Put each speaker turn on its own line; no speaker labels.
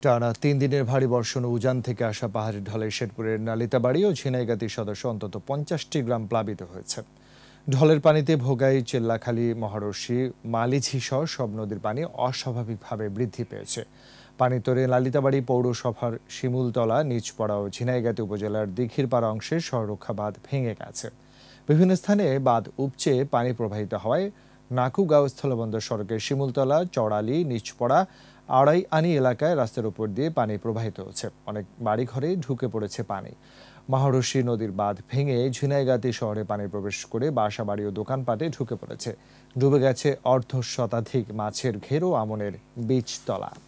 টানা ৩ দিনের ভারী বর্ষণ ও উজান থেকে আসা পাহাড়ি ঢলে শেরপুরের নালিতাবাড়ি ও ঝিনাইগাতি সদস্য অন্তত ৫০টি গ্রাম প্লাবিত হয়েছে। ঢলের পানিতে ভোগাই, চেল্লাখালী, মহারশী, মালিঝি সহ সব নদীর পানি অস্বাভাবিকভাবে বৃদ্ধি পেয়েছে। পানিতরে নালিতাবাড়ি পৌরসভার শিমুলতলা, নিচপড়া ও ঝিনাইগাতি উপজেলার দিঘিরপাড়া অংশের সড়রক্ষা বাঁধ ভেঙে গেছে। বিভিন্ন স্থানে বাঁধ উপচে পানি প্রবাহিত হওয়ায় নাকুগাঁও স্থলবন্দর সড়কের শিমুলতলা, চড়ালি, নিচপড়া, আড়াইআনি এলাকায় রাস্তার উপর দিয়ে পানি প্রবাহিত হচ্ছে। অনেক বাড়িঘরে ঢুকে পড়েছে পানি। মহারশী নদীর বাঁধ ভেঙে ঝিনাইগাতি শহরে পানি প্রবেশ করে বাসাবাড়ি ও দোকানপাটে ঢুকে পড়েছে। ডুবে গেছে অর্ধ শতাধিক মাছের ঘের ও আমনের বীজতলা।